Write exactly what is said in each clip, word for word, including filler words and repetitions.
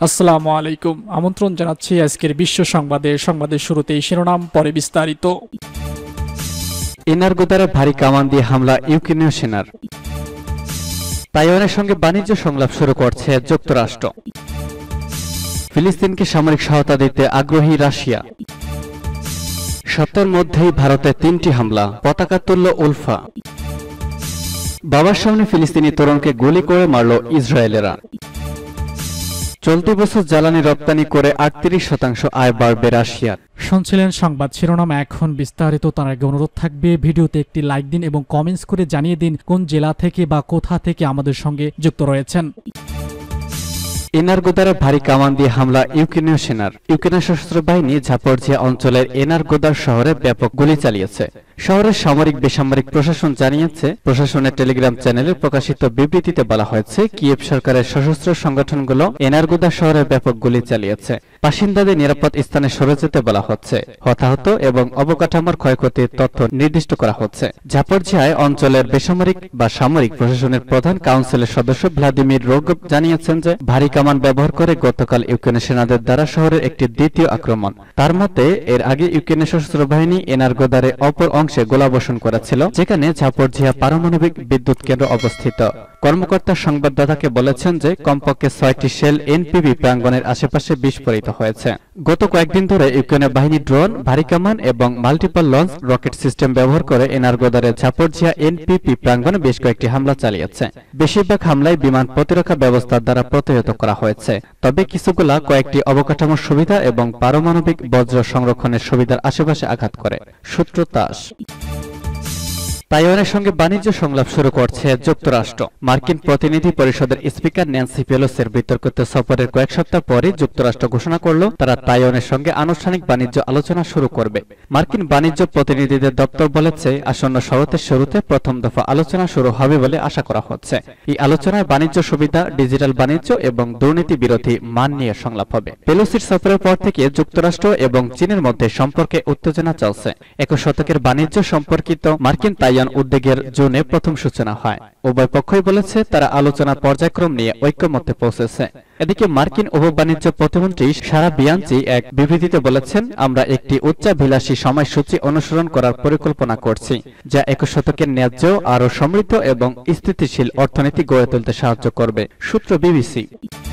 আসসালামু আলাইকুম। আমন্ত্রণ জানাচ্ছি আজকের বিশ্ব সংবাদে। সংবাদের শুরুতেই শিরোনাম, পরে বিস্তারিত। এনারগোদারে ভারী কামান দিয়ে হামলা ইউক্রেনীয় সেনার। তাইওয়ানের সঙ্গে বাণিজ্য সংলাপ শুরু করছে যুক্তরাষ্ট্র। ফিলিস্তিনকে সামরিক সহায়তা দিতে আগ্রহী রাশিয়া। সপ্তাহের মধ্যেই ভারতে তিনটি হামলা, পতাকা তুলল উলফা। বাবার সামনে ফিলিস্তিনি তরুণকে গুলি করে মারল ইসরায়েলেরা। চলতি বছর জ্বালানি রপ্তানি করে আটত্রিশ শতাংশ আয় বাড়বে রাশিয়ার। শুনছিলেন সংবাদ শিরোনাম, এখন বিস্তারিত। তার আগে অনুরোধ থাকবে ভিডিওতে একটি লাইক দিন এবং কমেন্টস করে জানিয়ে দিন কোন জেলা থেকে বা কোথা থেকে আমাদের সঙ্গে যুক্ত রয়েছেন। এনারগোদারে ভারী কামান দিয়ে হামলা ইউক্রেনীয় সেনার। ইউক্রেনের সশস্ত্র বাহিনী ঝাপরঝিয়া অঞ্চলের এনারগোদার শহরে ব্যাপক গুলি চালিয়েছে। শহরের সামরিক বেসামরিক প্রশাসন জানিয়েছে। প্রশাসনের টেলিগ্রাম চ্যানেলে প্রকাশিত বিবৃতিতে বলা হয়েছে, কিয়েভ সরকারের সশস্ত্র সংগঠনগুলো এনারগোদা শহরে ব্যাপক গুলি চালিয়েছে। বাসিন্দাদের নিরাপদ স্থানে সরে যেতে বলা হচ্ছে। হতাহত এবং অবকাঠামোর ক্ষয়ক্ষতির তথ্য নির্দিষ্ট করা হচ্ছে। ঝাপরঝিয়ায় অঞ্চলের বেসামরিক বা সামরিক প্রশাসনের প্রধান কাউন্সিলের সদস্য ভ্লাদিমির রোগভ জানিয়েছেন যে ভারী কামান ব্যবহার করে গতকাল ইউক্রেনের সেনাদের দ্বারা শহরের একটি দ্বিতীয় আক্রমণ। তার মতে, এর আগে ইউক্রেনের সশস্ত্র বাহিনী এনারগোদারে অপর অংশে গোলাবর্ষণ করেছিল, যেখানে ঝাপরঝিয়া পারমাণবিক বিদ্যুৎ কেন্দ্র অবস্থিত। কর্মকর্তা সংবাদদাতাকে বলেছেন যে কমপক্ষে ছয়টি শেল এনপিভি প্রাঙ্গণের আশেপাশে বিস্ফোরিত হয়েছে। গত কয়েকদিন ধরে ইউক্রেনের বাহিনী ড্রোন, ভারী কামান এবং মাল্টিপল লঞ্চ রকেট সিস্টেম ব্যবহার করে এনারগোদারে ঝাপরঝিয়া এনপিপি প্রাঙ্গণে বেশ কয়েকটি হামলা চালিয়েছে। বেশিরভাগ হামলায় বিমান প্রতিরক্ষা ব্যবস্থার দ্বারা প্রতিহত করা হয়েছে, তবে কিছুগুলা কয়েকটি অবকাঠামোর সুবিধা এবং পারমাণবিক বজ্র সংরক্ষণের সুবিধার আশেপাশে আঘাত করে। সূত্র তাস। তাইওয়ানের সঙ্গে বাণিজ্য সংলাপ শুরু করছে যুক্তরাষ্ট্র। মার্কিন প্রতিনিধি পরিষদের স্পিকার ন্যান্সি পেলোসির বিতর্কিত সফরের কয়েক সপ্তাহ পরে যুক্তরাষ্ট্র ঘোষণা করল তারা তাইওয়ানের সঙ্গে আনুষ্ঠানিক বাণিজ্য আলোচনা শুরু করবে। মার্কিন বাণিজ্য প্রতিনিধিদের দপ্তর বলেছে, আসন্ন শরতের শুরুতে প্রথম দফা আলোচনা শুরু হবে বলে আশা করা হচ্ছে। এই আলোচনায় বাণিজ্য সুবিধা, ডিজিটাল বাণিজ্য এবং দুর্নীতি বিরোধী মান নিয়ে সংলাপ হবে। পেলোসির সফরের পর থেকে যুক্তরাষ্ট্র এবং চীনের মধ্যে সম্পর্কে উত্তেজনা চলছে। একুশ শতকের বাণিজ্য সম্পর্কিত মার্কিন তাইওয়ান উদ্বেগের জোনে প্রথম সূচনা হয়। উভয় পক্ষই বলেছে তারা আলোচনার পর্যায়ক্রম নিয়ে ঐক্যমত্যে পৌঁছেছে। এদিকে মার্কিন উপ বাণিজ্য প্রতিমন্ত্রী সারা বিয়াঞ্চি এক বিবৃতিতে বলেছেন, আমরা একটি উচ্চাভিলাষী সময়সূচি অনুসরণ করার পরিকল্পনা করছি, যা একুশ শতকের ন্যায্য, আরও সমৃদ্ধ এবং স্থিতিশীল অর্থনীতি গড়ে তুলতে সাহায্য করবে। সূত্র বিবিসি।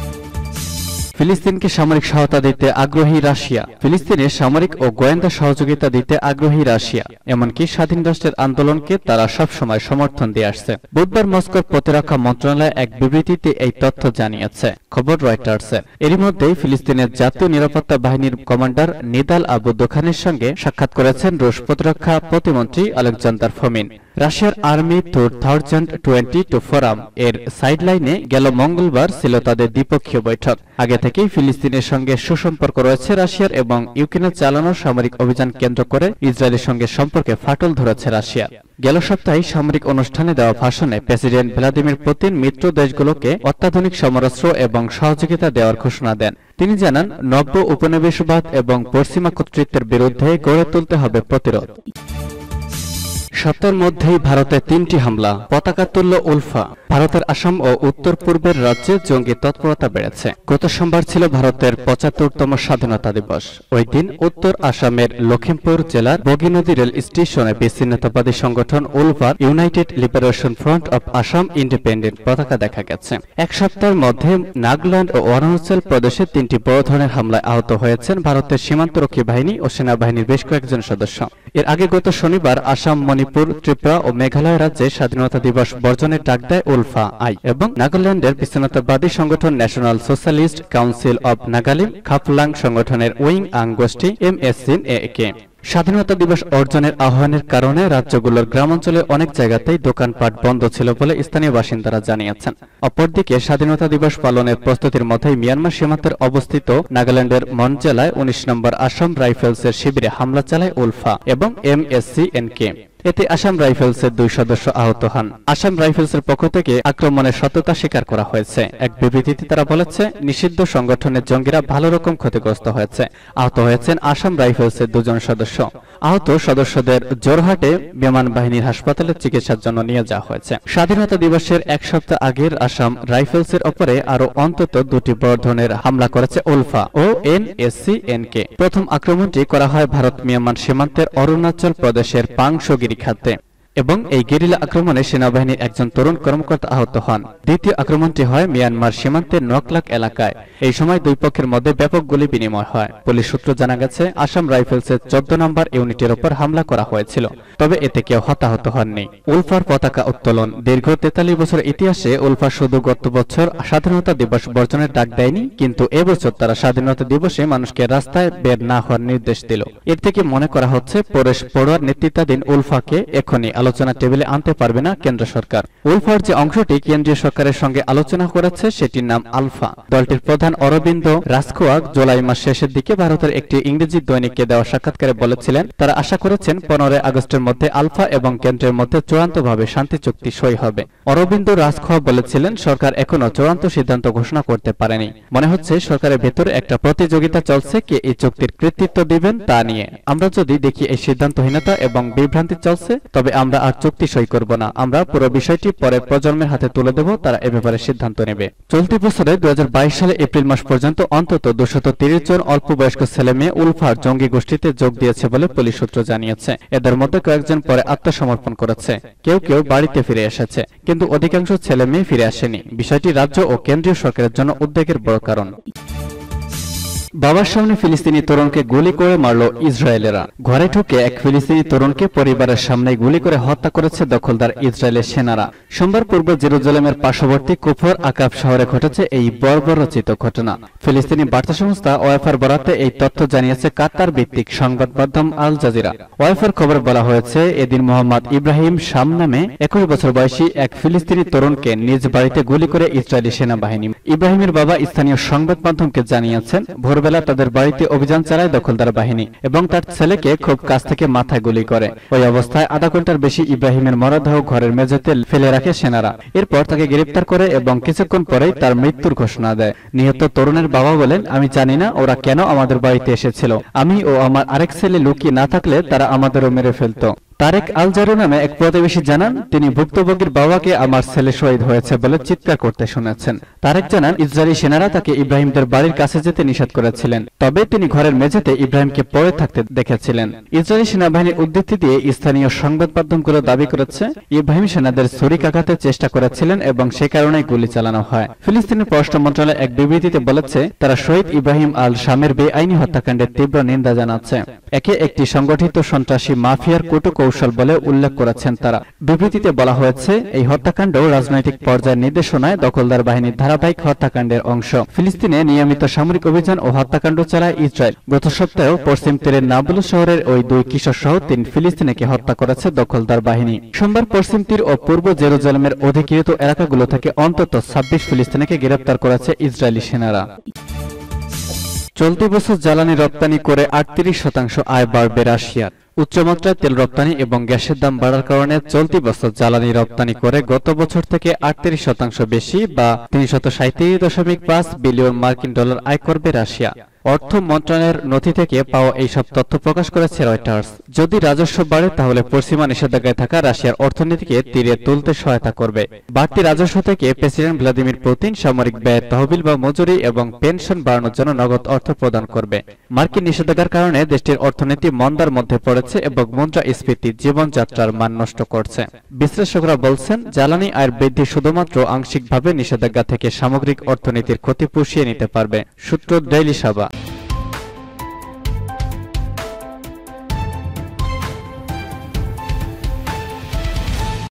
ফিলিস্তিনকে সামরিক সহায়তা দিতে আগ্রহী রাশিয়া। ফিলিস্তিনে সামরিক ও গোয়েন্দা সহযোগিতা দিতে আগ্রহী রাশিয়া। এমনকি স্বাধীন রাষ্ট্রের আন্দোলনকে তারা সবসময় সমর্থন দিয়ে আসছে। বুধবার মস্কোর প্রতিরক্ষা মন্ত্রণালয় এক বিবৃতিতে এই তথ্য জানিয়েছে। খবর রয়টার্সের। এরই মধ্যেই ফিলিস্তিনের জাতীয় নিরাপত্তা বাহিনীর কমান্ডার নিদাল আবু দোখানের সঙ্গে সাক্ষাৎ করেছেন রুশ প্রতিরক্ষা প্রতিমন্ত্রী আলেকজান্ডার ফোমিন। রাশিয়ার army two thousand twenty two forum এর সাইডলাইনে গেল মঙ্গলবার ছিল তাদের দ্বিপক্ষীয় বৈঠক। আগে থেকেই ফিলিস্তিনের সঙ্গে সুসম্পর্ক রয়েছে রাশিয়ার এবং ইউক্রেনের চালানো সামরিক অভিযান কেন্দ্র করে ইসরায়েলের সঙ্গে সম্পর্কে ফাটল ধরেছে রাশিয়া। গেল সপ্তাহে সামরিক অনুষ্ঠানে দেওয়া ভাষণে প্রেসিডেন্ট ভ্লাদিমির পুতিন মিত্র দেশগুলোকে অত্যাধুনিক সমরাস্ত্র এবং সহযোগিতা দেওয়ার ঘোষণা দেন। তিনি জানান, নব্য উপনিবেশবাদ এবং পশ্চিমা কর্তৃত্বের বিরুদ্ধে গড়ে তুলতে হবে প্রতিরোধ। সপ্তাহের মধ্যেই ভারতে তিনটি হামলা, পতাকা তুলল উলফা। ভারতের আসাম ও উত্তর পূর্বের রাজ্যে জঙ্গি তৎপরতা বেড়েছে। গত সোমবার ছিল ভারতের পঁচাত্তরতম স্বাধীনতা দিবস। ওই দিন উত্তর আসামের লখিমপুর জেলার বগীনদী রেল স্টেশনে বিচ্ছিন্নতাবাদী সংগঠন উলফার United Liberation Front of Assam independent পতাকা দেখা গেছে। এক সপ্তাহের মধ্যে নাগাল্যান্ড ও অরুণাচল প্রদেশে তিনটি বড় ধরনের হামলায় আহত হয়েছেন ভারতের সীমান্তরক্ষী বাহিনী ও সেনাবাহিনীর বেশ কয়েকজন সদস্য। এর আগে গত শনিবার আসাম, মণিপুর, ত্রিপুরা ও মেঘালয় রাজ্যে স্বাধীনতা দিবস বর্জনের ডাক দেয় উলফা আই এবং নাগাল্যান্ডের বিচ্ছিন্নতাবাদী সংগঠন National Socialist Council of Nagalim Khaplang সংগঠনের উইং আং গোষ্ঠী M S C N A K. স্বাধীনতা দিবস অর্জনের আহ্বানের কারণে রাজ্যগুলোর গ্রামাঞ্চলে অনেক জায়গাতেই দোকানপাট বন্ধ ছিল বলে স্থানীয় বাসিন্দারা জানিয়েছেন। অপরদিকে স্বাধীনতা দিবস পালনের প্রস্তুতির মধ্যেই মিয়ানমার সীমান্তের অবস্থিত নাগাল্যান্ডের মন জেলায় উনিশ নম্বর আসাম রাইফেলসের শিবিরে হামলা চালায় উলফা এবং M S C N K. এতে আসাম রাইফেলসের দুই সদস্য আহত হন। আসাম রাইফেলসের পক্ষ থেকে আক্রমণের সত্যতা স্বীকার করা হয়েছে। এক বিবৃতিতে তারা বলেছে, নিষিদ্ধ সংগঠনের জঙ্গিরা ভালো রকম ক্ষতিগ্রস্ত হয়েছে। আহত হয়েছেন আসাম রাইফেলসের দুজন সদস্য। আহত সদস্যদের জোরহাটে বিমান বাহিনীর হাসপাতালে চিকিৎসার জন্য নিয়ে যাওয়া হয়েছে। স্বাধীনতা দিবসের এক সপ্তাহ আগের আসাম রাইফেলসের ওপরে আরো অন্তত দুটি বড় ধরনের হামলা করেছে উলফা ও এনএসসিএনকে। প্রথম আক্রমণটি করা হয় ভারত মিয়ানমার সীমান্তের অরুণাচল প্রদেশের পাংশগিরি খাতে এবং এই গেরিলা আক্রমণে সেনাবাহিনীর একজন তরুণ কর্মকর্তা আহত হন। দ্বিতীয় আক্রমণটি হয় মিয়ানমার সীমান্তের নকলাক এলাকায়। এই সময় দুই পক্ষের মধ্যে ব্যাপক গুলি বিনিময় হয়। পুলিশ সূত্র জানা গেছে, আসাম রাইফেলসের চোদ্দ নম্বর ইউনিটের উপর হামলা করা হয়েছিল, তবে এতে কেউ হতাহত হননি। উলফার পতাকা উত্তোলন। দীর্ঘ তেতাল্লিশ বছর ইতিহাসে উলফা শুধু গত বছর স্বাধীনতা দিবস বর্জনের ডাক দেয়নি, কিন্তু এবছর তারা স্বাধীনতা দিবসে মানুষকে রাস্তায় বের না হওয়ার নির্দেশ দিল। এর থেকে মনে করা হচ্ছে পরেশ পড়ুয়ার নেতৃত্বাধীন উলফাকে এখনই আলোচনা টেবিলে আনতে পারবে না কেন্দ্র সরকার। উলফার যে অংশটি কেন্দ্রীয় সরকারের সঙ্গে আলোচনা করেছে সেটির নাম আলফা। দলটির প্রধান অরবিন্দ রাজখোয়াক জুলাই মাস শেষের দিকে ভারতের একটি ইংরেজি দৈনিককে দেওয়া সাক্ষাৎকারে বলেছিলেন, তারা আশা করেছেন পনেরোই আগস্টের মধ্যে আলফা এবং কেন্দ্রের মধ্যে চূড়ান্তভাবে শান্তি চুক্তি সই হবে। অরবিন্দ রাজখোয়া বলেছিলেন, সরকার এখনো চূড়ান্ত সিদ্ধান্ত ঘোষণা করতে পারেনি। মনে হচ্ছে সরকারের ভেতরে একটা প্রতিযোগিতা চলছে কে এই চুক্তির কৃতিত্ব দিবেন তা নিয়ে। আমরা যদি দেখি এই সিদ্ধান্তহীনতা এবং বিভ্রান্তি চলছে, তবে আমরা আর চুক্তি সই করব না। আমরা পুরো বিষয়টি পরের প্রজন্মের হাতে তুলে দেব, তারা এ ব্যাপারে সিদ্ধান্ত নেবে। চলতি বছরে দুই হাজার বাইশ সালে এপ্রিল মাস পর্যন্ত অন্তত দুশত তিরিশ জন অল্প বয়স্ক ছেলে মেয়ে উলফার জঙ্গি গোষ্ঠীতে যোগ দিয়েছে বলে পুলিশ সূত্র জানিয়েছে। এদের মধ্যে কয়েকজন পরে আত্মসমর্পণ করেছে, কেউ কেউ বাড়িতে ফিরে এসেছে, কিন্তু অধিকাংশ ছেলে মেয়ে ফিরে আসেনি। বিষয়টি রাজ্য ও কেন্দ্রীয় সরকারের জন্য উদ্বেগের বড় কারণ। বাবার সামনে ফিলিস্তিনি তরুণকে গুলি করে মারল ইসরায়েলেরা। ঘরে ঢুকে এক ফিলিস্তিনি তরুণকে পরিবারের সামনে গুলি করে হত্যা করেছে দখলদার ইসরায়েলের সেনারা। সোমবার পূর্ব জেরুজালেমের পার্শ্ববর্তী কুফর আকাব শহরে ঘটেছে এই বর্বরচিত ঘটনা। ফিলিস্তিনি বার্তা সংস্থা ওয়াইফার বরাতে এই তথ্য জানিয়েছে কাতার ভিত্তিক সংবাদ মাধ্যম আল জাজিরা। ওয়াইফার খবরে বলা হয়েছে, এদিন মোহাম্মদ ইব্রাহিম শাম নামে একুশ বছর বয়সী এক ফিলিস্তিনি তরুণকে নিজ বাড়িতে গুলি করে ইসরায়েলি সেনাবাহিনী। ইব্রাহিমের বাবা স্থানীয় সংবাদ মাধ্যমকে জানিয়েছেন, ভোরবেলা তাদের বাড়িতে অভিযান চালায় দখলদার বাহিনী এবং তার ছেলেকে খুব কাছ থেকে মাথায় গুলি করে। ওই অবস্থায় আধা ঘন্টার বেশি ইব্রাহিমের মরদেহ ঘরের মেঝেতে ফেলে রাখে সেনারা। এরপর তাকে গ্রেপ্তার করে এবং কিছুক্ষণ পরেই তার মৃত্যুর ঘোষণা দেয়। নিহত তরুণের বাবা বলেন, আমি জানি না ওরা কেন আমাদের বাড়িতে এসেছিল। আমি ও আমার আরেক ছেলে লুকিয়ে না থাকলে তারা আমাদেরও মেরে ফেলতো। তারেক আল জারু নামে এক প্রতিবেশী জানান, তিনি ভুক্তভোগীর বাবাকে আমার ছেলে শহীদ হয়েছে বলে চিৎকার করতে শুনেছেন। তারেক জানান, ইসরায়েলি সেনারা তাকে ইব্রাহিমদের বাড়ির কাছে যেতে নিষেধ করেছিলেন, তবে তিনি ঘরের মেঝেতে ইব্রাহিমকে পড়ে থাকতে দেখেছিলেন। ইসরায়েলি সেনাবাহিনীর উদ্ধৃতি দিয়ে স্থানীয় সংবাদ মাধ্যমগুলো দাবি করেছে, ইব্রাহিম সেনাদের ছুরিকাঘাতের চেষ্টা করেছিলেন এবং সে কারণেই গুলি চালানো হয়। ফিলিস্তিনের পররাষ্ট্র মন্ত্রণালয় এক বিবৃতিতে বলেছে, তারা শহীদ ইব্রাহিম আল শামের বেআইনি হত্যাকাণ্ডের তীব্র নিন্দা জানাচ্ছে। একে একটি সংগঠিত সন্ত্রাসী মাফিয়ার কটু কৌশল বলে উল্লেখ করেছেন তারা। বিবৃতিতে বলা হয়েছে, এই হত্যাকাণ্ড রাজনৈতিক পর্যায়ের নির্দেশনায় দখলদার বাহিনীর ধারাবাহিক হত্যাকাণ্ডের অংশ। ফিলিস্তিনে নিয়মিত সামরিক অভিযান ও হত্যাকাণ্ড চালায় ইসরায়েল। গত সপ্তাহেও পশ্চিম তীরের নাবলুস শহরের ওই দুই কিশোর সহ তিন ফিলিস্তিনিকে হত্যা করেছে দখলদার বাহিনী। সোমবার পশ্চিম তীর ও পূর্ব জেরুজালেমের অধিকৃত এলাকাগুলো থেকে অন্তত ছাব্বিশ ফিলিস্তিনিকে গ্রেপ্তার করেছে ইসরায়েলি সেনারা। চলতি বছর জ্বালানি রপ্তানি করে আটত্রিশ শতাংশ আয় বাড়বে রাশিয়ার। উচ্চমাত্রায় তেল রপ্তানি এবং গ্যাসের দাম বাড়ার কারণে চলতি বছর জ্বালানি রপ্তানি করে গত বছর থেকে আটত্রিশ শতাংশ বেশি বা তিনশত সাঁত্রিশ দশমিক পাঁচ বিলিয়ন মার্কিন ডলার আয় করবে রাশিয়া। অর্থ মন্ত্রণালয়ের নথি থেকে পাওয়া এইসব তথ্য প্রকাশ করেছে রয়টার্স। যদি রাজস্ব বাড়ে তাহলে পশ্চিমা নিষেধাজ্ঞায় থাকা রাশিয়ার অর্থনীতিকে তীরে তুলতে সহায়তা করবে। বাড়তি রাজস্ব থেকে প্রেসিডেন্ট ভ্লাদিমির পুতিন সামরিক ব্যয় তহবিল বা মজুরি এবং পেনশন বাড়ানোর জন্য নগদ অর্থ প্রদান করবে। মার্কিন নিষেধাজ্ঞার কারণে দেশটির অর্থনীতি মন্দার মধ্যে পড়েছে এবং মুদ্রাস্ফীতি জীবনযাত্রার মান নষ্ট করছে। বিশ্লেষকরা বলছেন, জ্বালানি আয়ের বৃদ্ধি শুধুমাত্র আংশিকভাবে নিষেধাজ্ঞা থেকে সামগ্রিক অর্থনীতির ক্ষতি পুষিয়ে নিতে পারবে। সূত্র ডেইলি সাবা।